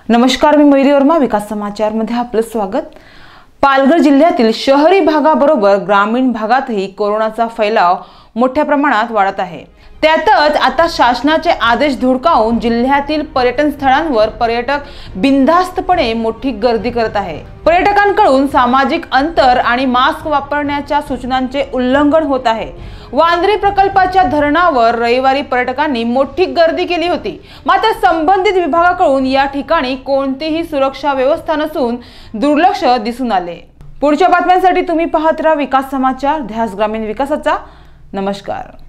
नमस्कार, मी मयुरी वर्मा. विकास समाचार मध्ये आपलं स्वागत. पालघर जिल्ह्यातील शहरी भागाबरोबर ग्रामीण भागातही कोरोनाचा फैलाव मोठ्या प्रमाणात वाढत आहे. त्यातच आता शासनाचे आदेश धुडकावून जिल्ह्यातील पर्यटन स्थळांवर पर्यटक बिनधास्तपणे मोठी गर्दी करत आहे. पर्यटकांकडून सामाजिक अंतर आणि मास्क वापरण्याच्या सूचनांचे उल्लंघन होत आहे. वांद्रे प्रकल्पाच्या धरणावर रविवारी पर्यटकांनी मोठी गर्दी केली होती. मात्र संबंधित विभागाकडून या ठिकाणी कोणतीही सुरक्षा व्यवस्था नसून दुर्लक्ष दिसून आले. पुढच्या बातम्यांसाठी तुम्ही पाहत राहा विकास समाचार, ध्यास ग्रामीण विकासाचा. नमस्कार.